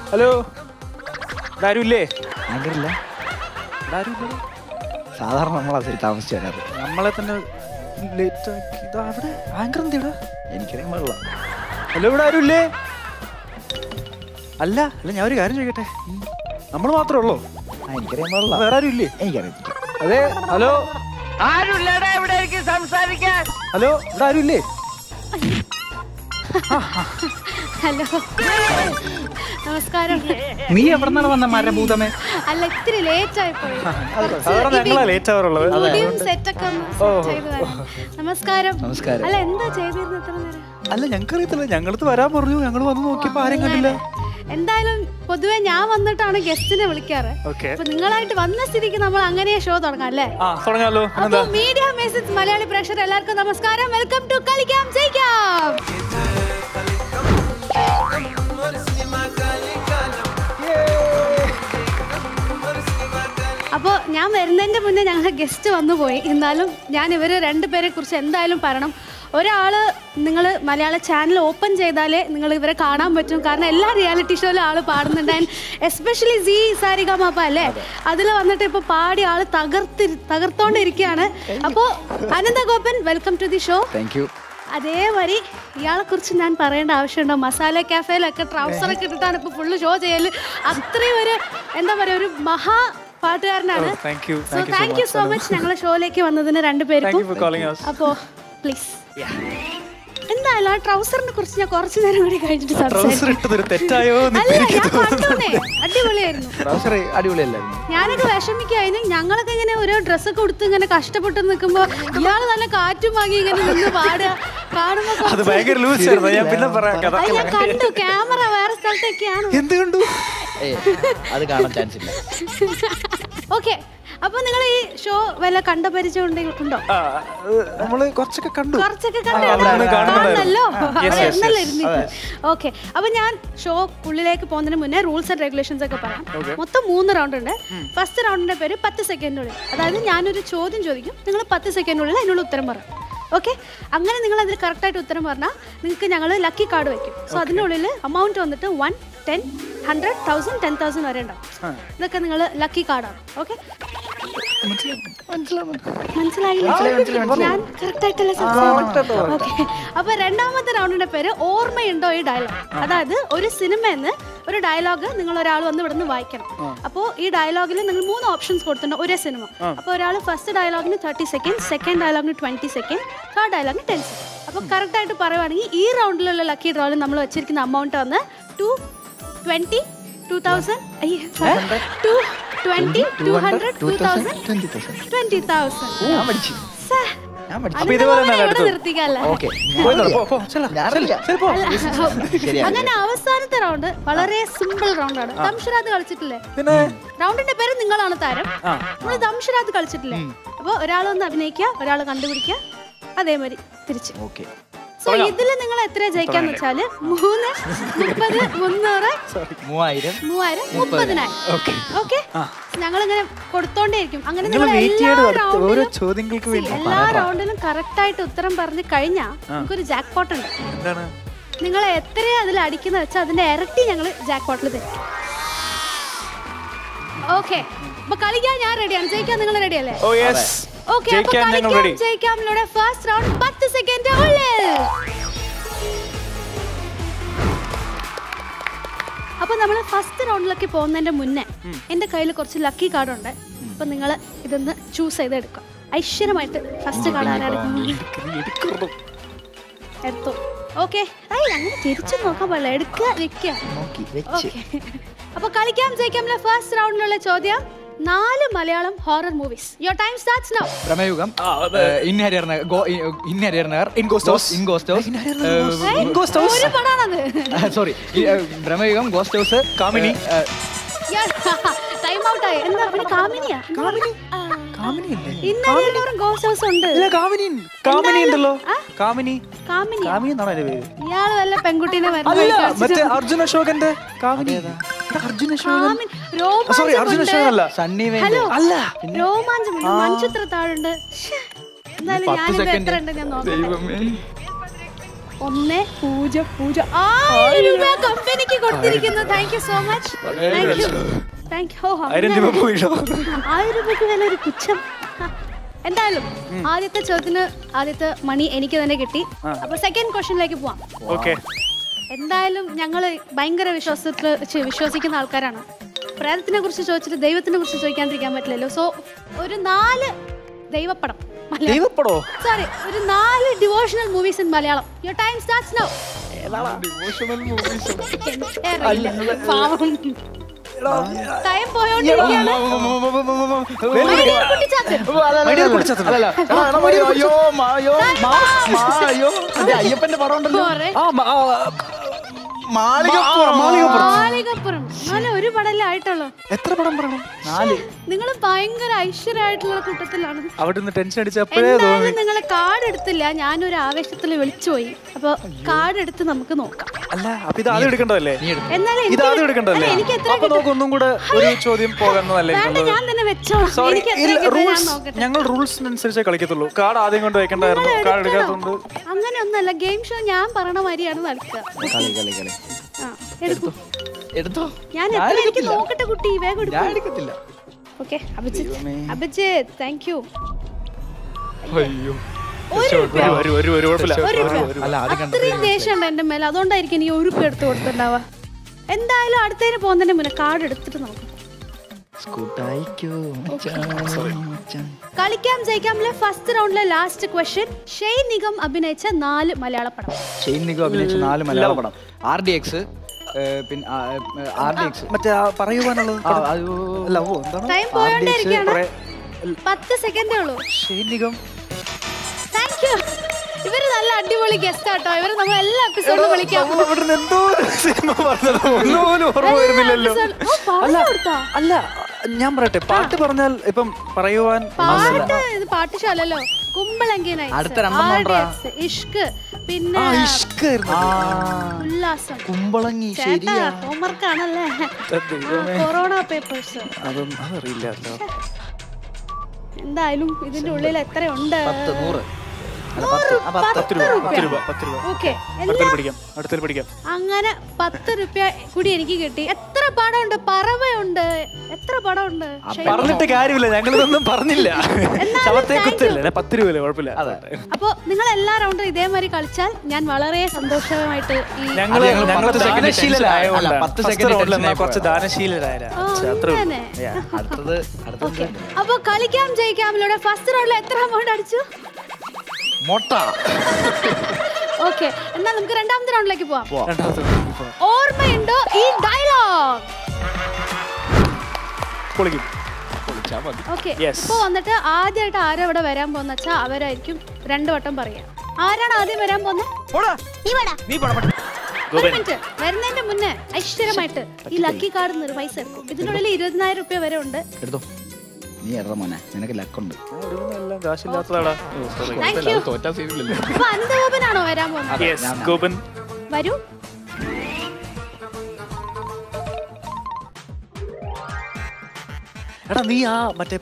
Hello ആരുമില്ലേ? ആങ്കറില്ല. സാധാരണ നമ്മളതിൽ താമസിച്ചു വരാറ്. നമ്മളെ തന്നെ ലേറ്റ് ആക്കി. അവിടെ ആങ്കർ എന്തിടാ? എനിക്കറിയാൻ പാടില്ല. ഹലോ ഇവിടെ ആരുമില്ലേ? അല്ല അല്ല ഞാൻ ഒരു കാര്യം ചോദിക്കട്ടെ, നമ്മൾ മാത്രമേ ഉള്ളൂ? എനിക്കറിയാൻ പാടില്ല. വേറെ ആരും ഇല്ലേ? എനിക്കറിയത്തില്ല. അതെ ഹലോ ആരുമില്ലടാ ഇവിടെ സംസാരിക്കാൻ. ഹലോ ഇവിടെ ആരും ഇല്ലേ? ഹലോ നമസ്കാരം. നീ എവിടെ നിന്നാണ് വന്ന മരഭൂതമേ? അല്ല ഇത്തിരി ലേറ്റ് ആയി പോയി. സാധാരണ ഞങ്ങളാ ലേറ്റ് ആവാറുള്ളത്. സെറ്റൊക്കെ നമസ്കാരം. നമസ്കാരം. അല്ല എന്താ ചെയ്തിരുന്നത് ഇത്ര നേരം? അല്ല ഞങ്ങൾക്കറിയത്തില്ല, ഞങ്ങളടുത്ത് വരാൻ പറഞ്ഞു, ഞങ്ങൾ വന്ന് നോക്കിയപ്പോ ആരും കണ്ടില്ല. എന്തായാലും പൊതുവെ ഞാൻ വന്നിട്ടാണ് ഗസ്റ്റിനെ വിളിക്കാറ്. അപ്പൊ നിങ്ങളായിട്ട് വന്ന സ്ഥിതിക്ക് നമ്മൾ അങ്ങനെ ഷോ തുടങ്ങാം അല്ലേ? തുടങ്ങാലോ. അപ്പൊ മീഡിയ മെസ്സേജ് മലയാളി പ്രേക്ഷകർ എല്ലാവർക്കും നമസ്കാരം. വെൽക്കം ടു കളിക്കാം ജയിക്കാം. അപ്പോൾ ഞാൻ വരുന്നതിൻ്റെ മുന്നേ ഞങ്ങളുടെ ഗസ്റ്റ് വന്നു പോയി. എന്നാലും ഞാൻ ഇവർ രണ്ടുപേരെ കുറിച്ച് എന്തായാലും പറയണം. ഒരാൾ നിങ്ങൾ മലയാള ചാനൽ ഓപ്പൺ ചെയ്താലേ നിങ്ങൾ ഇവരെ കാണാൻ പറ്റും. കാരണം എല്ലാ റിയാലിറ്റി ഷോയിലും ആൾ പാടുന്നുണ്ട്. ആൻഡ് എസ്പെഷ്യലി സി സാരിഗമപ അല്ലേ, അതിൽ വന്നിട്ട് ഇപ്പോൾ പാടി ആൾ തകർത്തോണ്ടിരിക്കുകയാണ്. അപ്പോൾ Anantha Gopan, welcome to the show. Thank you. അതേമാതിരി ഇയാളെ കുറിച്ച് ഞാൻ പറയേണ്ട ആവശ്യമുണ്ടോ? മസാല കാഫേയിലൊക്കെ ട്രൗസറൊക്കെ ഇട്ടിട്ടാണ് ഇപ്പോൾ ഫുള്ള് ഷോ ചെയ്യല്. അത്രയും ഒരു എന്താ പറയുക, ഒരു മഹാ പാട്ടുകാരനാണ്. So thank you so much ഞങ്ങളെ ഷോയിലേക്ക് വന്നതിന് രണ്ടുപേർക്കും. അപ്പോൾ പ്ലീസ് എന്തായാലും ആ ട്രൗസറിനെ കുറിച്ച് ഞാൻ കുറച്ചു നേരം കൂടി കഴിഞ്ഞിട്ട് അടിപൊളിയായിരുന്നു. ഞാനൊക്കെ വിഷമിക്കായിരുന്നു. ഞങ്ങളൊക്കെ ഇങ്ങനെ ഓരോ ഡ്രസ്സൊക്കെ കൊടുത്ത് ഇങ്ങനെ കഷ്ടപ്പെട്ട് നിൽക്കുമ്പോ ഇയാള് നല്ല കാറ്റും വാങ്ങി ഇങ്ങനെ നിന്ന് പാടുക കാണുമ്പോ ഞാൻ കണ്ടു. ക്യാമറ വേറെ സ്ഥലത്തൊക്കെയാണ്. എന്ത് കണ്ടു? അത് കാണാൻ ചാൻസ് ഇല്ല. ഓക്കെ, അപ്പൊ നിങ്ങൾ ഈ ഷോ വല്ല കണ്ട പരിചയം ഉണ്ടോ? നമ്മള് കുറച്ചൊക്കെ കണ്ടു. ഓക്കെ, അപ്പൊ ഞാൻ ഷോ ഉള്ളിലേക്ക് പോകുന്നതിന് മുന്നേ റൂൾസ് ആൻഡ് റെഗുലേഷൻസ് ഒക്കെ പറയാം. മൊത്തം 3 റൗണ്ട് ഉണ്ട്. ഫസ്റ്റ് റൗണ്ടിന്റെ പേര് 10 സെക്കൻഡിനുള്ളിൽ. അതായത് ഞാനൊരു ചോദ്യം ചോദിക്കും, നിങ്ങൾ 10 സെക്കൻഡിനുള്ളിൽ അതിനുള്ള ഉത്തരം പറയും. ഓക്കെ, അങ്ങനെ നിങ്ങൾ അതിൽ കറക്റ്റായിട്ട് ഉത്തരം പറഞ്ഞാൽ നിങ്ങൾക്ക് ഞങ്ങൾ ലക്കി കാർഡ് വയ്ക്കും. സോ അതിനുള്ളിൽ അമൗണ്ട് വന്നിട്ട് 1, 10, 100, 1000, 10,000 വരെ ഉണ്ടാവും. ഇതൊക്കെ നിങ്ങൾ ലക്കി കാർഡാണ്. ഓക്കെ, മനസ്സിലായില്ല? ഞാൻ കറക്റ്റായിട്ടല്ലേ സംസാരിക്കുന്നത്? ഓക്കെ, അപ്പൊ രണ്ടാമത്തെ റൗണ്ടിന്റെ പേര് ഓർമ്മയുണ്ടോ ഈ ഡയലോഗ്. അതായത് ഒരു സിനിമയെന്ന് ഒരു ഡയലോഗ് നിങ്ങൾ ഒരാൾ വന്ന് ഇവിടെ നിന്ന് വായിക്കണം. അപ്പോൾ ഈ ഡയലോഗിൽ നിങ്ങൾ 3 ഓപ്ഷൻസ് കൊടുത്തിട്ടുണ്ട് ഒരേ സിനിമ. അപ്പോൾ ഒരാൾ ഫസ്റ്റ് ഡയലോഗിന് 30 സെക്കൻഡ്, സെക്കൻഡ് ഡയലോഗിന് 20 സെക്കൻഡ്, തേർഡ് ഡയലോഗിന് 10 സെക്കൻഡ്. അപ്പോൾ കറക്റ്റായിട്ട് പറയുവാണെങ്കിൽ ഈ റൗണ്ടിലുള്ള ലക്കി ഡ്രോയിൽ നമ്മൾ വെച്ചിരിക്കുന്ന അമൗണ്ട് വന്ന് 220, 2000, 220, 200, 2000, 20,000. അങ്ങനെ അവസാനത്തെ റൗണ്ട് വളരെ സിമ്പിൾ റൗണ്ടാണ്. ദംഷരാത്ത് കളിച്ചിട്ടില്ലേ? റൗണ്ടിന്റെ പേര് നിങ്ങളാണ് താരം. നമ്മൾ ദംഷരാത്ത് കളിച്ചിട്ടില്ലേ? അപ്പൊ ഒരാൾ വന്ന് അഭിനയിക്കുക, ഒരാൾ കണ്ടുപിടിക്കുക, അതേമാതിരി തിരിച്ച്. സോ ഇതില് നിങ്ങൾ എത്ര ജയിക്കാന്ന് വെച്ചാല് 3, 30, 300, 3000, 30,000. ഓക്കെ, ഞങ്ങളിങ്ങനെ കൊടുത്തോണ്ടേയിരിക്കും. അങ്ങനെ നിങ്ങൾ എല്ലാ റൗണ്ടിലും കറക്റ്റ് ആയിട്ട് ഉത്തരം പറഞ്ഞു കഴിഞ്ഞാൽ നമുക്കൊരു ജാക്ക് പോട്ട് ഉണ്ട്. നിങ്ങൾ എത്രയാ അതിൽ അടിക്കുന്ന വെച്ചാൽ അതിന്റെ ഇരട്ടി ഞങ്ങൾ ജാക്ക് പോട്ടിൽ തരും. ഓക്കെ, അപ്പൊ കളിക്കാൻ ഞാൻ റെഡിയാണ്. ജയിക്കാൻ നിങ്ങൾ റെഡി അല്ലേ? ഓക്കെ, അപ്പൊ കളിക്കാൻ ജയിക്കാമിലൂടെ ഫസ്റ്റ് റൗണ്ട് 10 സെക്കൻഡ് ഉള്ളിൽ. അപ്പൊ നമ്മൾ ഫസ്റ്റ് റൗണ്ടിലേക്ക് പോകുന്നതിന്റെ മുന്നേ എന്റെ കയ്യിൽ കുറച്ച് ലക്കി കാർഡ് ഉണ്ട്. അപ്പൊ നിങ്ങൾ ഇതൊന്ന് ചൂസ് ചെയ്തെടുക്കാം. ഐശ്വര്യമായിട്ട് ഫസ്റ്റ് കാർഡ് എടുത്തു. ഓക്കെ, അങ്ങനെ തിരിച്ചു നോക്കാൻ പാടില്ല, എടുക്കുക വെക്കുക. അപ്പൊ കളിക്കാം ജയിക്കാമിലെ ഫസ്റ്റ് റൗണ്ടിലുള്ള ചോദ്യം 4 Malayalam horror movies. Your time starts now. Bramayugam, ഇൻഹരിയർ നഗർ, ഒരു പടാണത്. Sorry, Bramayugam, ghost house, Kamini. Time out ആയി. എന്താ പിന്നെ കാമിനിയാ? ഇന്നലെയും ഗോസ്റ്റ് ഹൗസ് ഉണ്ട്. ഇയാള് വല്ല പെൺകുട്ടീനെ അർജുൻ അശോകന്റെ രോമാഞ്ചമുണ്ട്, മൺചിത്ര താഴുണ്ട്. എന്തായാലും ഞാൻ എത്ര ഉണ്ട് ഞാൻ നോക്കാം. 1000 രൂപ കമ്പനിക്ക് കൊടുത്തിരിക്കുന്നു. Thank you so much. Thank you. 1000 രൂപയ്ക്ക് വില ഒരു പുച്ഛം. എന്തായാലും ആദ്യത്തെ ചോദ്യത്തിന് ആദ്യത്തെ മണി എനിക്ക് തന്നെ കിട്ടി. അപ്പൊ സെക്കൻഡ് ക്വസ്റ്റ്യനിലേക്ക് പോവാം. എന്തായാലും ഞങ്ങള് ഭയങ്കര വിശ്വസിക്കുന്ന ആൾക്കാരാണ്. പ്രേതത്തിനെ കുറിച്ച് ചോദിച്ചിട്ട് ദൈവത്തിനെ കുറിച്ച് ചോദിക്കാണ്ടിരിക്കാൻ പറ്റില്ലല്ലോ. സോ ഒരു 4 ദൈവപ്പടം, സോറി, ഒരു 4 devotional movies in Malayalam. Your time starts now. Time പോയോണ്ടിരിക്കുകയാണ്. അയ്യപ്പന്റെ പടം ഉണ്ടല്ലോ, മാളികപ്പുറം. ഒരു പടല്ലേ ആയിട്ടുള്ളൂ. എത്ര പടം പറയണം? 4. നിങ്ങൾ ഭയങ്കര ഐശ്വര്യമായിട്ടുള്ള കൂട്ടത്തിലാണ്. അവിടെ ടെൻഷൻ അടിച്ചപ്പോഴേ നിങ്ങളെ കാർഡ് എടുത്തില്ല, ഞാനൊരു ആവേശത്തിൽ വിളിച്ചുപോയി. അപ്പൊ കാർഡ് എടുത്ത് നമുക്ക് നോക്കാം. അല്ല, അപ്പൊ ഇത് ആദ്യം എടുക്കണ്ടല്ലേ? എന്നാലും ഇത് ആദ്യം എടുക്കണ്ടല്ലേ? അപ്പൊ നമുക്ക് ഒന്നും കൂടെ ഒരു ചോദ്യം പോകാന്നല്ലേ? ഞാൻ തന്നെ വെച്ചോളാം. ഞങ്ങൾ റൂൾസിനനുസരിച്ചേ കളിക്കത്തുള്ളൂ. കാർഡ് ആദ്യം കൊണ്ട് വെക്കണ്ടായിരുന്നു. കാർഡ് എടുക്കാത്തതുകൊണ്ട് അങ്ങനെയൊന്നല്ല. ഗെയിം ഷോ ഞാൻ പറയണ മാതിരിയാണ് നടക്കുക. എടുത്തോ, ഞാൻ എനിക്ക് നോക്കട്ടെ കുട്ടി, വേഗം എടുക്കത്തില്ല. Okay, Abhijith thank you. അത്രയും ദേഷ്യമുണ്ട് എന്റെ മേലെ, അതുകൊണ്ടായിരിക്കും എനിക്ക് 1 രൂപ എടുത്ത് കൊടുത്തിട്ടുണ്ടാവുക. എന്തായാലും അടുത്തതിന് പോകുന്നതിന് മുന്നേ കാർഡ് എടുത്തിട്ട് നോക്കാം. കളിക്കാം ജയിക്കാമിലെ ഫസ്റ്റ് റൗണ്ടിലെ ലാസ്റ്റ് ക്വസ്റ്റ്യൻ. ഷെയ്ൻ നിഗം അഭിനയിച്ച 4 മലയാള പടം. ഷെയ്ൻ നിഗം അഭിനയിച്ച 4 മലയാള പടം. RDX, പിന്നെ RDX മറ്റേ പറയുവാനുള്ളത്. ടൈം പോയോണ്ടിരിക്കുകയാണ്. 10 സെക്കൻഡേ ഉള്ളൂ. ഷെയ്ൻ നിഗം. Thank you. ഇവര് നല്ല അടിപൊളി ഗസ്റ്റ് ആട്ടോ. ഇവര് നമ്മൾ എല്ലാ എപ്പിസോഡിലും വിളിക്കാം. അല്ല, ഞാൻ പറയട്ടെ, പാട്ട് പറഞ്ഞാൽ ഇപ്പം പറയുവാൻ പാട്ടുശാലല്ലോ. കുമ്പളങ്കി നൈറ്റ്സ്, ഇഷ്ക്, പിന്നെ ഉല്ലാസം, കുമ്പളങ്ങി. ഹോംവർക്കാണല്ലേ? Corona papers. അതറിയില്ല. എന്തായാലും ഇതിന്റെ ഉള്ളിൽ എത്രയുണ്ട്? 10 രൂപ. അങ്ങനെ 10 രൂപ കൂടി എനിക്ക് കിട്ടി. എത്ര പടമുണ്ട്? പറവയുണ്ട്. എത്ര പടമുണ്ട്? പറഞ്ഞിട്ട് കാര്യമില്ല, ഞങ്ങളിതൊന്നും പറഞ്ഞില്ല. 10 രൂപ കുഴപ്പമില്ല. അപ്പൊ നിങ്ങൾ എല്ലാ റൗണ്ടും ഇതേമാതിരി കളിച്ചാൽ ഞാൻ വളരെ സന്തോഷമായിട്ട് കുറച്ച് ദാനശീലരായ. അപ്പൊ കളിക്കാം ജയിക്കാമിലൂടെ ഫസ്റ്റ് റൗണ്ടിൽ എത്ര എമൗണ്ട് അടിച്ചു? ഓക്കെ, എന്നാൽ നമുക്ക് രണ്ടാമത്തെ റൗണ്ടിലേക്ക് പോവാം. ഓർമ്മയുണ്ടോ ഈ ഡയലോഗ്? ഓക്കെ, ഇപ്പൊ വന്നിട്ട് ആദ്യമായിട്ട് ആരാ ഇവിടെ വരാൻ പോകുന്ന വെച്ചാൽ അവരായിരിക്കും 2 വട്ടം പറയാ. ആരാണ് ആദ്യം വരാൻ പോകുന്നത്? വരുന്നതിന്റെ മുന്നേ ഐശ്വര്യമായിട്ട് ഈ ലക്കി കാർഡ് നിന്ന് പൈസ എടുക്കും. ഇതിനുള്ളിൽ 20,000 രൂപ വരെ ഉണ്ട്. നീ മോനെ, നിനക്ക് ലക്കുണ്ട്. അനന്തഗോപനാണോ വരാൻ പോകുന്നത്? വരൂ. എടാ, നീ മറ്റേ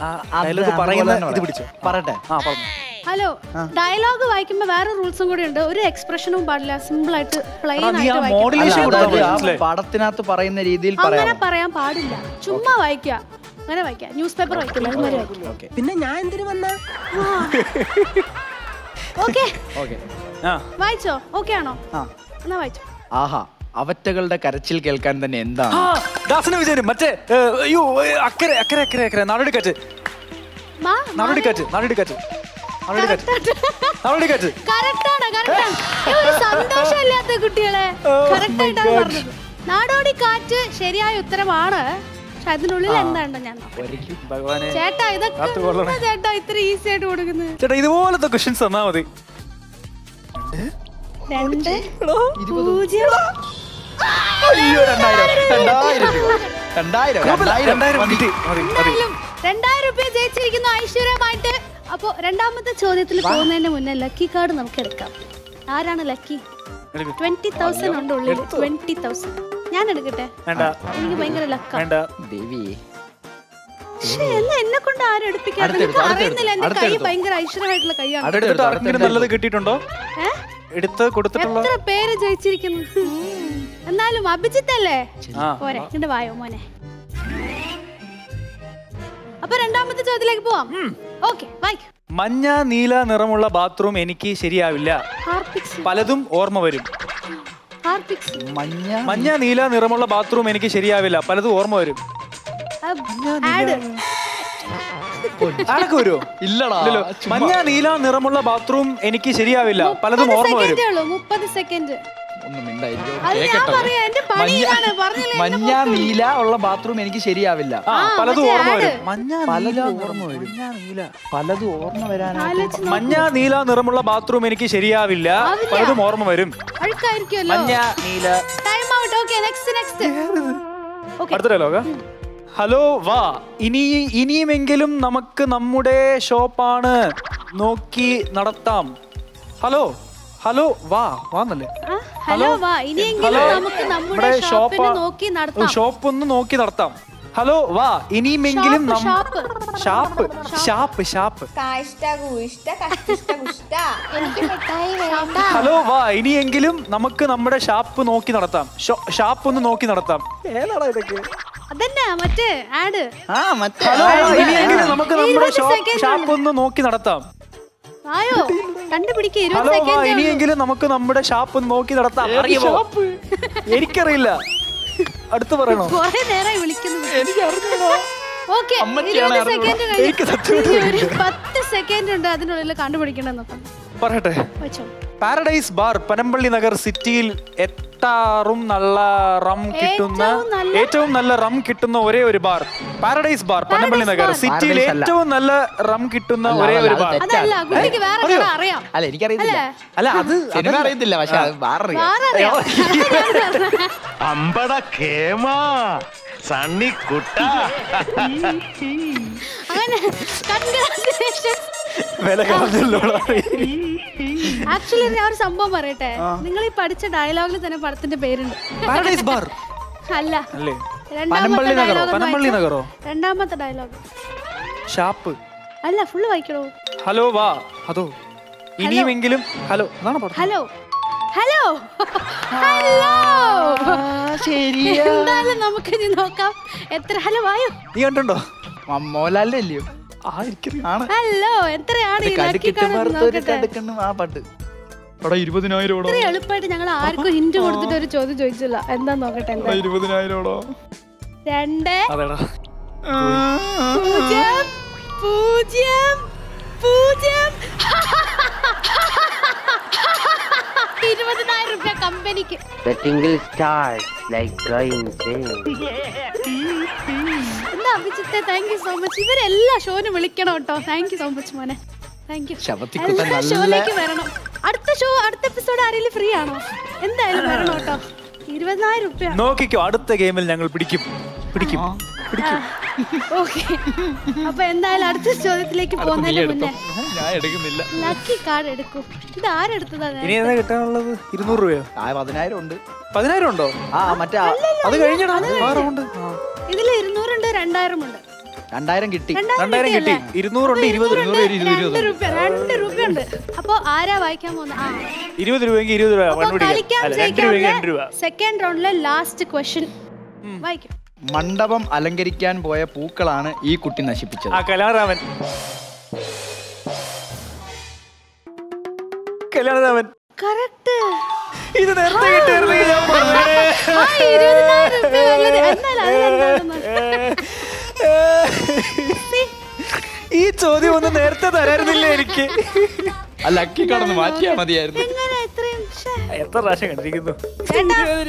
പറയട്ടെ. ഹലോ, ഡയലോഗ് വായിക്കുമ്പോ വേറെ റൂൾസും കൂടി ഉണ്ട്. ഒരു എക്സ്പ്രഷനും പാടില്ല. സിമ്പിൾ ആയിട്ട് പ്ലെയിൻ ആയിട്ട് പടത്തിനകത്ത് പറയുന്ന രീതിയിൽ അങ്ങനെ പറയാൻ പാടില്ല. ചുമ്മാ വായിക്കുക, അങ്ങനെ വായിക്കാം. ന്യൂസ് പേപ്പർ വായിക്കില്ല, അതുമാതിരി വായിക്കില്ല. പിന്നെ ഞാൻ എന്തിനു വന്ന? ഓക്കെ, വായിച്ചോ? ഓക്കെ ആണോ? എന്നാ വായിച്ചോ. ആഹാ, അവറ്റകളുടെ കരച്ചിൽ കേൾക്കാൻ തന്നെ എന്താണ്? ദാസന വിജയനും മറ്റേ അക്കരെ അക്കരെ അക്കരെ അക്കരെ നാടോടിക്കാറ്റ്. സന്തോഷമില്ലാത്ത കുട്ടികളെ കറക്റ്റായിട്ടാണ് പറഞ്ഞത്. നാടോടിക്കാറ്റ് ശരിയായ ഉത്തരമാണ്. പക്ഷെ അതിനുള്ളിൽ എന്താണ്ടോ ഞാൻ ചേട്ടാ, ഇതൊക്കെ ചേട്ടാ ഇത്ര ഈസി ആയിട്ട് കൊടുക്കുന്നത്. ചേട്ടാ, ഇതുപോലത്തെ ക്വസ്റ്റ്യൻസ് തന്നാ മതി. 2 രൂപ ജയിച്ചിരിക്കുന്നു ഐശ്വര്യമായിട്ട്. അപ്പൊ രണ്ടാമത്തെ ചോദ്യത്തിൽ പോകുന്നതിന് മുന്നേ ലക്കി കാർഡ് നമുക്ക് എടുക്കാം. ആരാണ് ലക്കി? 20,000 ഉണ്ട് ഉള്ളിൽ. 20,000 ഞാൻ എടുക്കട്ടെ? എനിക്ക് ഭയങ്കര ലക്കാണ്. എന്നെ കൊണ്ട് ആരും എടുപ്പിക്കാറില്ല. അറിയുന്നില്ല, എന്റെ കൈ ഭയങ്കര ഐശ്വര്യമായിട്ടുള്ള കൈയാണ്. നല്ലത് കിട്ടിയിട്ടുണ്ടോ? എടുത്ത് കൊടുത്തിട്ടുള്ള എത്ര പേര് ജയിച്ചിരിക്കുന്നു. എന്നാലും അഭിജിത്ത് അല്ലേ പോരെ, ഇങ്ങോട്ട് വായോ മോനെ. അപ്പൊ രണ്ടാമത്തെ ചോദ്യത്തിലേക്ക് പോവാം. ഓക്കെ, വായിക്കും. മഞ്ഞ നീല നിറമുള്ള ബാത്റൂം എനിക്ക് ശരിയാവില്ല, പലതും ഓർമ്മ വരും. മഞ്ഞ നീല നിറമുള്ള ബാത്റൂം എനിക്ക് ശരിയാവില്ല, പലതും ഓർമ്മ വരും. വരുമോ? ഇല്ലടാ. മഞ്ഞ നീല നിറമുള്ള ബാത്റൂം എനിക്ക് ശരിയാവില്ല, പലതും ഓർമ്മ വരും. 30 സെക്കൻഡ്. മഞ്ഞ നീല ഉള്ള ബാത്റൂം എനിക്ക് ശരിയാവില്ല, പലതും ഓർമ്മ വരും. പലതും ഓർമ്മ വരാനായിട്ട് മഞ്ഞ നീല നിറമുള്ള ബാത്റൂം എനിക്ക് ശരിയാവില്ല, പലതും ഓർമ്മ വരും. മഞ്ഞ നീല. അടുത്ത ഡയലോഗ്. ഹലോ വാ, ഇനിയുമെങ്കിലും നമുക്ക് നമ്മുടെ ഷോപ്പാണ് നോക്കി നടത്താം. ഹലോ ഹലോ വാ വാന്നല്ലേ? ഹലോ വാ, ഇനിയെങ്കിലും നമുക്ക് നമ്മുടെ ഷോപ്പ് നോക്കി നടത്താം. ഷോപ്പ് ഒന്ന് നോക്കി നടത്താം. ഹലോ വാ, ഇനിയുമെങ്കിലും ഷാപ്പ് ഷാപ്പ് ഷാപ്പ്. ഹലോ വാ, ഇനിയെങ്കിലും നമുക്ക് നമ്മുടെ ഷാപ്പ് നോക്കി നടത്താം. ഷാപ്പ് ഒന്ന് നോക്കി നടത്താം. ഏതാടാ ഇതൊക്കെ? അതന്നെ മറ്റേ ആഡ്. ഹലോ ഇനിയെങ്കിലും നമുക്ക് നമ്മുടെ ഷാപ്പ് ഒന്ന് നോക്കി നടത്താം. ആയോ കണ്ടുപിടിക്കുക. 20 ഹലോ വാ, സെക്കൻഡ്. ഇനിയെങ്കിലും നമുക്ക് നമ്മുടെ ഷാപ്പ് ഒന്ന് നോക്കി നടത്താം. എനിക്കറിയില്ല. അടുത്ത് പറയണോ? കുറെ നേരമായി വിളിക്കുന്നു. ഓക്കെ, 10 സെക്കൻഡ് ഉണ്ട് അതിനുള്ളിൽ കണ്ടുപിടിക്കണമെന്ന് പറയട്ടെ. പാരഡൈസ് ബാർ, പനമ്പള്ളി നഗർ സിറ്റിയിൽ ഏറ്റവും നല്ല റം കിട്ടുന്ന ഒരേ ഒരു bar. Paradise bar, Panampilly Nagar സിറ്റിയിൽ ഏറ്റവും നല്ല റം കിട്ടുന്ന ഒരേ ഒരു ബാർ. അതല്ല, കുട്ടിക്ക് വേറെ അറിയാം. അല്ല എനിക്കറിയത്തില്ല. അല്ല അത് സിനിമ അറിയത്തില്ല, പക്ഷെ ബാർ അറിയാം. അമ്പട കേമാ സണ്ണി കുട്ട. അങ്ങനെ കൺഗ്രാറ്റുലേഷൻസ്. ആക്ച്വലി ഞാൻ ഒരു സംഭവം പറയട്ടെ. നിങ്ങൾ ഈ പഠിച്ച ഡയലോഗിൽ തന്നെ പടത്തിന്റെ പേരുണ്ട്. പാരഡൈസ് ബാർ അല്ല, പനമ്പള്ളി നഗറോ? രണ്ടാമത്തെ ഡയലോഗ് ഷാപ്പ് അല്ല, ഫുള്ള് വായിക്കണോ? ഹലോ വാ, അതോ ഇനിയുമെങ്കിലും ഹലോ ഹലോ ഹലോ ഹലോ. ശരി, എന്തായാലും നമുക്ക് ഇനി നോക്കാം എത്ര ഹലോ വായോ. നീ കണ്ടുണ്ടോ? മോഹൻലാലിന്റെ അല്ലയോ? ഹലോ എത്രയാണ് ഈ ലക്കി കാർഡ് നോക്കട്ടെ. ആ പാട്ട് 20,000. ഇത്ര എളുപ്പമായിട്ട് ഞങ്ങൾ ആർക്കും ഹിന്റ് കൊടുത്തിട്ട് ഒരു ചോദ്യം ചോദിച്ചില്ല. എന്താ നോക്കട്ടെ. 20,000. 2 അതെടാ 20,000 രൂപ കമ്പനിക്ക്. എന്താ അഭിജിത്തെ, താങ്ക് യു സോ മച്ച്. ഇവരെല്ലാ ഷോനും വിളിക്കണം കേട്ടോ. താങ്ക് യു സോ മച്ച് മോനെ, താങ്ക് യു. എല്ലാ ഷോയിലേക്ക് വരണം. അടുത്ത എപ്പിസോഡ് ആരെങ്കിലും ഫ്രീ ആണോ? എന്തായാലും വരണം കേട്ടോ. 20,000 രൂപ നോക്കിക്കോ. അടുത്ത ഗെയിമിൽ ഞങ്ങൾ പിടിക്കും. ഓക്കെ, അപ്പൊ എന്തായാലും അടുത്ത ചോദ്യത്തിലേക്ക് പോകുന്നതിന് മുന്നേ ഞാൻ എടുക്കുന്നില്ല. ലക്കി കാർഡ് എടുക്കൂ. ഇത് ആരെടുത്തതാ? ഇനി എന്താ കിട്ടാനുള്ളത്? 200 രൂപയോ? 10,000 ഉണ്ട്. 10,000 ഉണ്ടോ? മറ്റേ അത് കഴിഞ്ഞടാ. ഇതില് 200 ഉണ്ട്, 2,000 ഉണ്ട്. 2,000 കിട്ടി. 2,000 കിട്ടി. 200 ഉണ്ട്, 20 2 രൂപ ഉണ്ട്. അപ്പൊ ആരാ വായിക്കാൻ പോകുന്നത്? 20 രൂപയെങ്കിൽ 20 രൂപ. 2 രൂപ. സെക്കൻഡ് റൗണ്ടിലെ ലാസ്റ്റ് ക്വസ്റ്റ്യൻ വായിക്കും. മണ്ഡപം അലങ്കരിക്കാൻ പോയ പൂക്കളാണ് ഈ കുട്ടി നശിപ്പിച്ചത്. കല്യാണരാമൻ. കറക്റ്റ്. ഇത് നേരത്തെ കിട്ടിയിരുന്നെങ്കിൽ ഞാൻ ഈ ചോദ്യം ഒന്ന് നേരത്തെ തരായിരുന്നില്ല എനിക്ക്. ലക്കി കടന്ന് മാറ്റിയാ മതിയായിരുന്നു. എത്ര പ്രാവശ്യം കണ്ടിരിക്കുന്നു? 200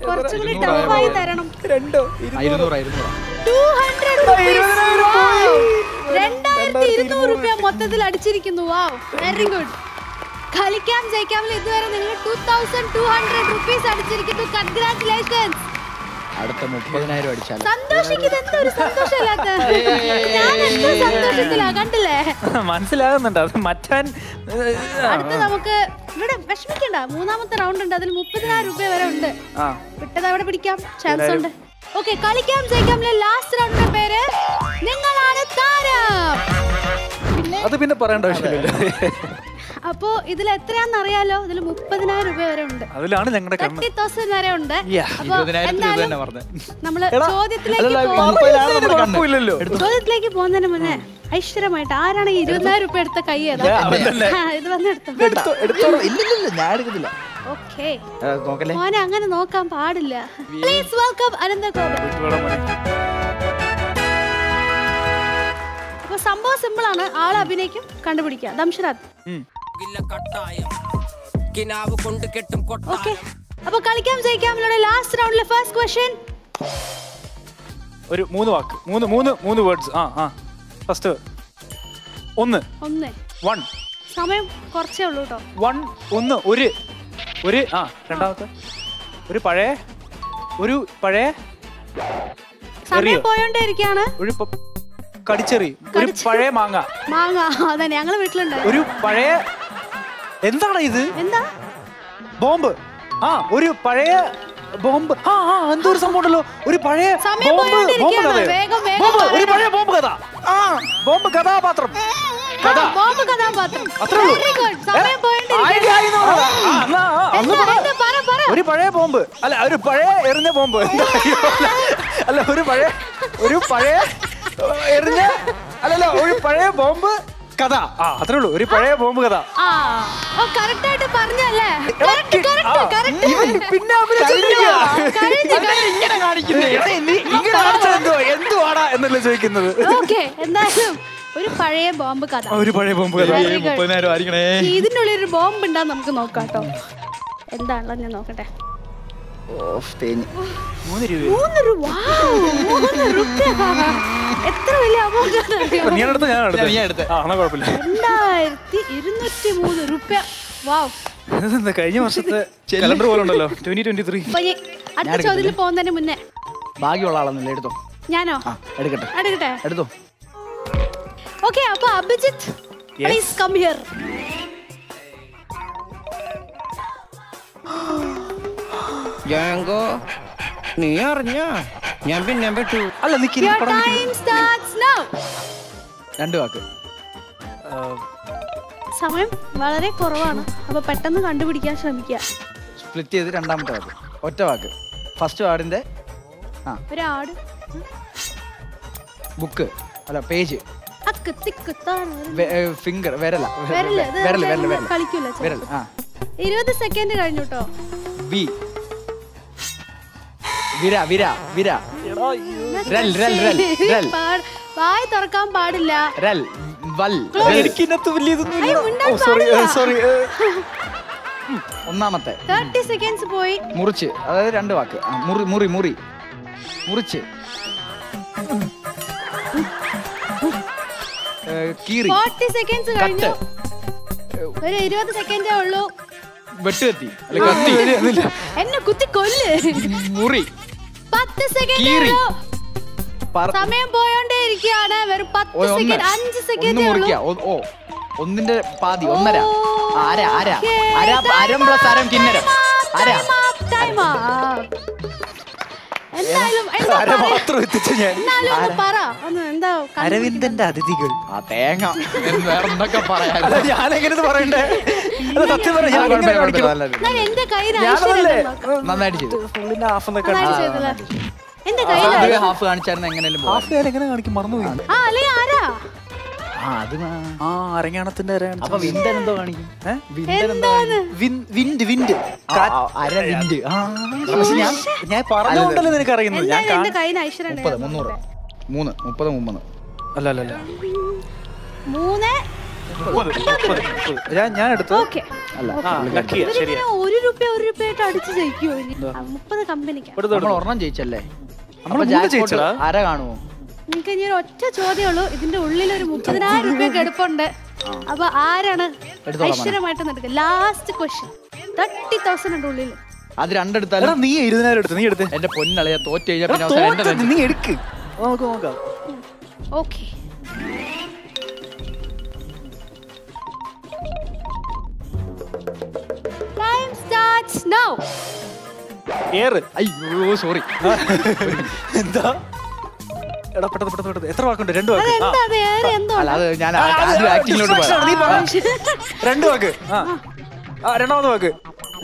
2,200 രൂപ മൊത്തത്തിൽ അടിച്ചിരിക്കുന്നു. വാവ്, വെരി ഗുഡ്. കളിക്കാം ജയിക്കാമിൽ ഇതുവരെ നിങ്ങൾ 2,200 റുപ്പീസ് അടിച്ചിരിക്കുന്നു. കൺഗ്രാറ്റുലേഷൻസ്. അടുത്ത 30,000 അടിച്ചാൽ സന്തോഷിക്കുന്നത് എന്തൊരു സന്തോഷമില്ലാത്ത. ഞാൻ എന്തോ സന്തോഷത്തിലാ, കണ്ടില്ലേ? മനസ്സിലാകുന്നുണ്ട്. അത് മാറ്റാൻ അടുത്ത നമുക്ക് ഇവിടെ വിഷമിക്കണ്ട. മൂന്നാമത്തെ റൗണ്ട് ഉണ്ട്, അതിൽ 30,000 രൂപ വരെ ഉണ്ട്. വിട്ടത് അവിടെ പിടിക്കാം, ചാൻസ് ഉണ്ട്. ഓക്കെ, കളിക്കാം ജയിക്കാമിലെ ലാസ്റ്റ് റൗണ്ടിന്റെ പേര് നിങ്ങളാണ് താരം. അത് പിന്നെ പറയേണ്ട ആവശ്യമില്ല. അപ്പോ ഇതിൽ എത്രയാണെന്ന് അറിയാലോ? ഇതിൽ 30,000 രൂപ വരെ ഉണ്ട്. അതിലാണ് ഞങ്ങളുടെ കണ്ണ്. 30,000 വരെ ഉണ്ട്. അപ്പൊ 20,000 തന്നെ പറഞ്ഞത്. നമ്മള് കുഴപ്പമില്ലല്ലോ. ചോദ്യത്തിലേക്ക് പോകുന്നതിന് മുന്നേ ഐശ്വര്യമായിട്ട് ആരാണ് ഈ 20,000 രൂപ എടുത്ത കൈ ഏതാ? ഇത് വന്നെടുത്തോ. ഇല്ലില്ല, ഞാൻ എടുക്കത്തില്ല. ഓക്കേ, നോക്കല്ലേ മോനെ അങ്ങനെ നോക്കാൻ പാടില്ല. Please welcome Ananthagopan. അപ്പൊ സംഭവം സിമ്പിൾ ആണ്. ആളെ അഭിനയിക്കും, കണ്ടുപിടിക്കുക. ദംഷരാജ്. ഓക്കെ, അപ്പൊ കളിക്കാം ജയിക്കാം. ലാസ്റ്റ് റൗണ്ടിലെ ഫസ്റ്റ് ക്വസ്റ്റ്യൻ. ഒരു 3 വാക്ക്, 3 വേർഡ്സ്. ഫസ്റ്റ് 1 സമയം കുറച്ചേ ഉള്ളൂ കേട്ടോ. 1 ഒരു രണ്ടാമത്തെ ഒരു പഴയ സമയം പോയോണ്ടിരിക്കാണ്. ഒരു കടിച്ചെറി, ഒരു പഴയ മാങ്ങ. അതെ, ഞങ്ങളെ വീട്ടിലുണ്ട്. ഒരു പഴയ എന്താണ് ഇത്? എന്താ? ബോംബ്. ഒരു പഴയ ബോംബ്. എന്തോ ഒരു സംഭവം ഉണ്ടല്ലോ. ഒരു പഴയ ബോംബ് കഥ. ഒരു പഴയ ബോംബ് കഥ. ബോംബ് കഥാപാത്രം. ഒരു പഴയ ബോംബ് അല്ല, ഒരു പഴയ എറിഞ്ഞ ബോംബ്. അല്ല, ഒരു പഴയ എറിഞ്ഞ അല്ലല്ലോ, ഒരു പഴയ ബോംബ് കഥ. അത്രേ ഉള്ളൂ, ഒരു പഴയ ബോംബ് കഥ. പിന്നെ എന്തുവാടാ എന്നല്ലേ ചോദിക്കുന്നത്. എന്തായാലും ഒരു പഴയ ബോംബ് കഥ. ഇതിനുള്ളിൽ ഒരു ബോംബ് ഉണ്ടാ നമുക്ക് നോക്കാം കേട്ടോ. എന്താണല്ലോ ഞാൻ നോക്കട്ടെ. 3 രൂപ. എത്ര വലിയ അമൗണ്ട്. 2203 രൂപ. കഴിഞ്ഞ വർഷത്തെ കലണ്ടർ പോലെ ഉണ്ടല്ലോ. 2023. അടുത്ത ചോദ്യത്തിൽ പോകുന്നതിന് മുന്നേ ഭാഗ്യമുള്ള ആളൊന്നുമില്ല. എടുത്തോ. ഞാനോ? എടുക്കട്ടെ. എടുത്തോ. ഓക്കെ, അപ്പൊ അഭിജിത്ത്, പ്ലീസ് കം ഹിയർ. നീ അറിഞ്ഞ ഞാൻ പിന്നെ അല്ല, രണ്ട് വാക്ക്. സമയം വളരെ കുറവാണ്, അപ്പൊ പെട്ടെന്ന് കണ്ടുപിടിക്കാൻ ശ്രമിക്കുക. സ്പ്ലിറ്റ് ചെയ്ത് രണ്ടാമത്തെ വാക്ക്. ഒറ്റ വാക്ക്. ഫസ്റ്റ് വാർഡിന്റെ ഒരു ആട്. ബുക്ക് അല്ല, പേജ്. ഫിംഗർ, വിരൽ. കളിക്കൂല. 20 സെക്കൻഡ് കഴിഞ്ഞു കേട്ടോ. വി. വായ തുറക്കാൻ പാടില്ല. ഒന്നാമത്തെ 30 സെക്കൻഡ്സ് പോയി. മുറിച്ച്, അതായത് രണ്ട് വാക്ക്. മുറിച്ച്. കീറി. 40 സെക്കൻഡ്സ് കഴിഞ്ഞു. ഒരു 20 സെക്കൻഡേ ഉള്ളൂ. വെട്ടുകത്തി. എന്നെ കുത്തി കൊല്ല്. മുറി. 10 സെക്കൻഡ്. സമയം പോയോണ്ടേ ഇരിക്കുകയാണ്. വെറും 10 സെക്കൻഡ്. 5 സെക്കൻഡ് ഉള്ളൂ. ഒന്നിന്റെ പാതി, ഒന്നര. അരം പ്ലസ് അരം കിന്നരം. അരവിന്ദന്റെ അതിഥികൾ. തേങ്ങ വേറെന്തൊക്കെ പറയാ. ഞാനെങ്ങനെ പറയണ്ടേ? എന്റെ കയ്യിൽ നന്നായിട്ട് ചെയ്തു. എന്റെ കയ്യിൽ ഹാഫ് കാണിച്ചായിരുന്നു. എങ്ങനെയാലും എങ്ങനെ കാണിക്കും? മറന്നുപോയി. അരങ്ങാണത്തിന്റെ അപ്പൊ വിന്ദൻ എന്തോ കാണിക്കും. വിൻഡ്. ഞാൻ പറഞ്ഞോണ്ടല്ലോ നിനക്ക് അറിയുന്നത്. 30 അല്ല, 3 ഞാൻ എടുത്തു. 1 രൂപ അടിച്ച് ജയിക്കുമോ? 30 കമ്പനിക്ക് ഒരെണ്ണം ജയിച്ചല്ലേ. ആര കാണുമോ? നിങ്ങൾക്ക് ഇനി ഒരു ഒറ്റ ചോദ്യം ഉള്ളൂ. ഇതിന്റെ ഉള്ളിൽ ഒരു 30,000 രൂപ എടുപ്പുണ്ട്. അപ്പൊ ആരാണ് ഐശ്വര്യമായിട്ട് നടക്കുക? Last question. 30,000 ഉണ്ട് ഉള്ളിൽ. അത് രണ്ടെടുത്താലും നീ 20,000 എടുത്ത്. നീ എടുത്ത്. എന്റെ പൊന്നളിയ തോറ്റ് കഴിഞ്ഞാൽ നീ എടുക്ക്. നോക്കാം. Okay, time starts now. അയ്യോ സോറി. എന്താ എടാ പെട്ടെന്ന് എത്ര വാക്കുണ്ട്? 2 വാക്ക്. എന്താ അത് ഏറെ എന്തോ അല്ല അത് ഞാൻ ആദ്യം ആക്ടിങ്ങിലോട്ട് distraction ആണ്, നീ പോകാം. പറ. 2 വാക്ക്. രണ്ടാമത്തെ വാക്ക്.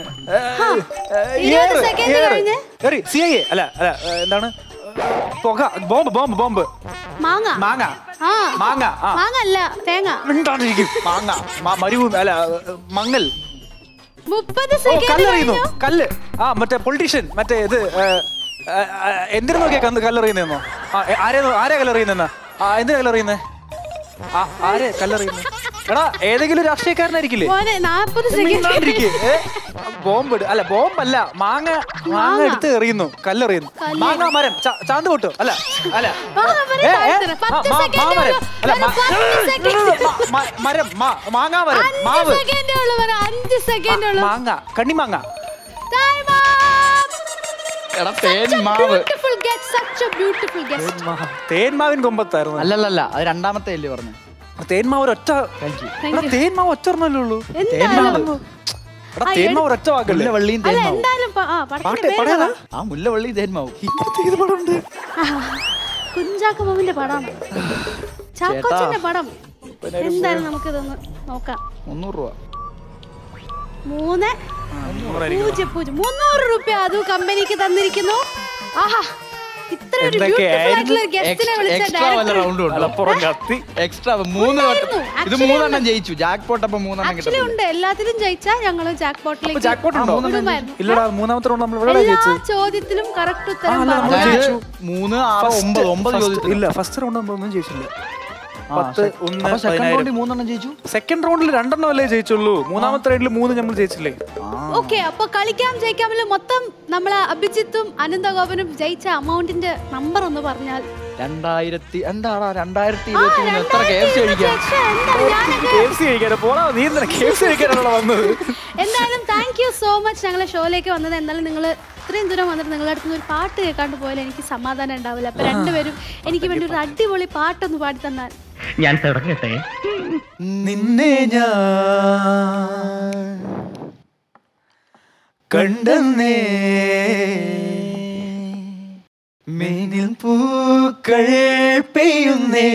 CIA അല്ല എന്താണ്? പുക. ബോംബ്. മാങ്ങ. മാങ്ങ. ആ മാങ്ങ. മാങ്ങ അല്ല തേങ്ങ. മിണ്ടാണ്ടിരിക്കും. മാങ്ങ. മരുഭൂമി അല്ല മങ്ങൽ. 30 സെക്കൻഡ് കല്ലെറിയുന്നു. കല്ല്. മറ്റേ പൊളിറ്റീഷ്യൻ. മറ്റേ ഇത് എന്തിനു നോക്കിയാ കല്ലെറിയുന്നോ? ആരാ കല്ലെറിയുന്ന? എന്തിനാ കല്ലെറിയുന്നേ? ആരെ കല്ലെറിയുന്നു? എടാ ഏതെങ്കിലും രാഷ്ട്രീയക്കാരനായിരിക്കില്ലേ? 40 സെക്കൻഡ്. ബോംബ് അല്ല ബോംബല്ല മാങ്ങ എടുത്ത് എറിയുന്നു. കല്ലെറിയുന്നു. മാങ്ങ മരം. ചാന്ത് പൊട്ടു. അല്ല മരം. മാങ്ങാ മരം. മാവ്. 5 സെക്കൻഡ്. മാങ്ങ. കണ്ണിമാങ്ങ. തേന്മാവിൻ കൊമ്പത്തായിരുന്നു. അല്ലല്ല അത് രണ്ടാമത്തെ അല്ലേ പറഞ്ഞു. തേന്മാവ് ഒറ്റ. തേന്മാവ് ഒറ്റ ഒരെണ്ണല്ലേ ഉള്ളൂ. തേന്മാവ് ഒരൊറ്റ വാക്കല്ലേ? മുല്ലവള്ളിയും തേന്മാവും. മുല്ലവള്ളി തേന്മാവും. കുഞ്ചാക്കോവിന്റെ പടമാണ്. ചാക്കോച്ചന്റെ പടം. എന്തായാലും നമുക്കിതൊന്ന് നോക്കാം. 300 രൂപ. 300 രൂപ അത് കമ്പനിക്ക് തന്നിരിക്കുന്നു. ആഹാ ഇത്ര ഒരു ബ്യൂട്ടിഫുൾ ആയിട്ടുള്ള ഗസ്റ്റിനെ വിളിച്ച എക്സ്ട്രാ 3 ജയിച്ചു. ജാക്ക് പോട്ട് അപ്പൊ 3 ആക്ച്വലി ഉണ്ട്. എല്ലാത്തിലും ജയിച്ചാൽ ഞങ്ങൾ ജാക്ക് പോട്ടിലേക്ക് ഇല്ലടാ മൂന്നാമത്തെ റൗണ്ട് നമ്മൾ ഇവിടെ എല്ലാ ചോദ്യത്തിലും കറക്റ്റ് ഉത്തരം പറഞ്ഞു. 3, 6, 9 ചോദ്യത്തിൽ ഇല്ല. ഫസ്റ്റ് റൗണ്ട് നമ്മളൊന്നും ജയിച്ചില്ല. 10, 3 ജയിച്ചു. സെക്കൻഡ് റൗണ്ടിൽ 2 അല്ലേ ജയിച്ചുള്ളൂ. മൂന്നാമത്തെ റൗണ്ടിൽ 3 നമ്മൾ ജയിച്ചില്ലേ? ഓക്കെ അപ്പൊ കളിക്കാം ജയിക്കാമല്ലോ. മൊത്തം നമ്മളെ അഭിജിത്തും അനന്തഗോപനും ജയിച്ച അമൗണ്ടിന്റെ നമ്പർ ഒന്ന് പറഞ്ഞാൽ. 2000. എന്താടാ 2023 എത്ര KFC കഴിക്കാം? എന്തായാലും താങ്ക് യു സോ മച്ച് ഞങ്ങളെ ഷോയിലേക്ക് വന്നത്. എന്തായാലും നിങ്ങൾ ഇത്രയും ദൂരം വന്നിട്ട് നിങ്ങളുടെ അടുത്ത് ഒരു പാട്ട് കേൾക്കാണ്ട് പോയാൽ എനിക്ക് സമാധാനം ഉണ്ടാവില്ല. അപ്പൊ രണ്ടുപേരും എനിക്ക് വേണ്ടി ഒരു അടിപൊളി പാട്ടൊന്ന് പാടി തന്നാൽ. ഞാൻ തുടങ്ങട്ടെ. നിന്നെ ഞാൻ കണ്ടെന്നേ മേനിൽ പൂക്കൾ പെയ്യുന്നേ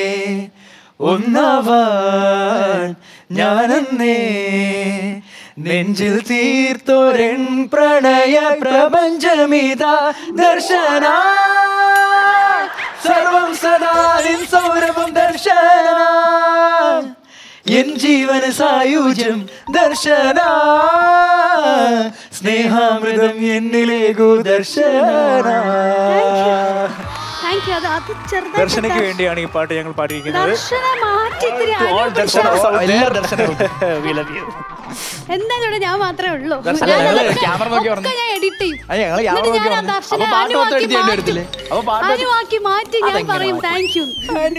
ഒന്നാവാൻ ഞാനെന്നേ നെഞ്ചിൽ തീർത്തോരൻ പ്രണയ പ്രപഞ്ചമിതാ ദർശന സർവം സദാ നിൻ സൗരഭം ദർശന എൻ ജീവന സായുജ്യം ദർശന സ്നേഹാമൃതം എന്നിലേകു ദർശന. ദർശനയ്ക്ക് വേണ്ടിയാണ് ഈ പാട്ട് ഞങ്ങൾ പാടിയിരിക്കുന്നത്. എന്തായാലും ഞാൻ മാത്രമേ ഉള്ളൂ. ഞാൻ എഡിറ്റ് ചെയ്യും. മാറ്റി ഞാൻ പറയും താങ്ക് യു.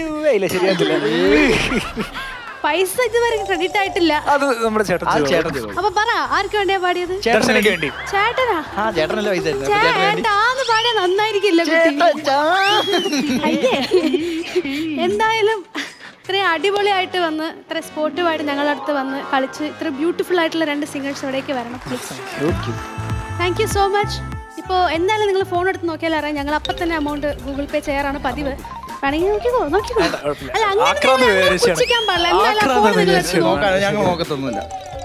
പൈസ ഇതുവരെ ക്രെഡിറ്റ് ആയിട്ടില്ല. അത് നമ്മുടെ ചേട്ടൻ. അപ്പൊ പറ ആർക്ക് വേണ്ടിയാ പാടിയത്? ചേട്ടനക്ക് വേണ്ടി. ചേട്ടനാ? ചേട്ടാന്ന് പാടിയ നന്നായിരിക്കില്ല. എന്തായാലും ഇത്രയും അടിപൊളിയായിട്ട് വന്ന് ഇത്ര സ്പോർട്ടീവായിട്ട് ഞങ്ങളുടെ അടുത്ത് വന്ന് കളിച്ച് ഇത്ര ബ്യൂട്ടിഫുൾ ആയിട്ടുള്ള 2 സിംഗേഴ്സ് ഇവിടേക്ക് വരണം please. Thank you so much. ഇപ്പോൾ എന്തായാലും നിങ്ങൾ ഫോൺ എടുത്ത് നോക്കിയാൽ അറിയാം ഞങ്ങൾ അപ്പം തന്നെ എമൗണ്ട് ഗൂഗിൾ പേ ചെയ്യാറാണ് പതിവ്. വേണമെങ്കിൽ നോക്കിക്കോ. അല്ല അങ്ങനെ പുച്ഛിക്കാൻ പാടില്ല. എന്തായാലും ഫോൺ നിങ്ങൾ എടുത്ത് നോക്കത്തൊന്നുമില്ല.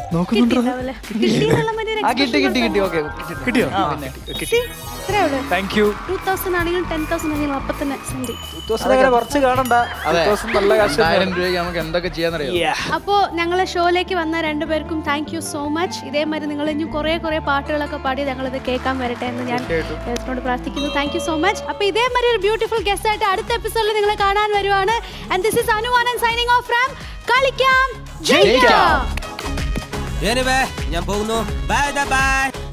കിട്ടിയോ? ഇത്രേ ഉള്ളൂ. Thank you. 2000 ആണെങ്കിലും 10,000 ആണെങ്കിലും അപ്പം തന്നെ സെൻഡ് ചെയ്യും. കുറച്ച് കാണണ്ട. നല്ല കാശ്. 1000 രൂപയ്ക്ക് നമുക്ക് എന്തൊക്കെ ചെയ്യാന്നറിയാം. അപ്പോൾ ഞങ്ങളെ ഷോയിലേക്ക് വന്ന 2 പേർക്കും താങ്ക് യു സോ മച്ച്. ഇതേമാതിരി നിങ്ങൾ ഇനി കുറേ പാട്ടുകളൊക്കെ പാടി ഞങ്ങളിത് കേൾക്കാൻ വരട്ടെ എന്ന് ഞാൻ ദൈവത്തിനോട് പ്രാർത്ഥിക്കുന്നു. Thank you so much. അപ്പോൾ ഇതേമാതിരി ഒരു ബ്യൂട്ടിഫുൾ ഗസ്റ്റ് ആയിട്ട് അടുത്ത എപ്പിസോഡിൽ നിങ്ങളെ കാണാൻ വരുവാണ്. And this is Anu Anand signing off from കളിക്കാം ജയിക്കാം. ഞാൻ പോകുന്നു. Bye by.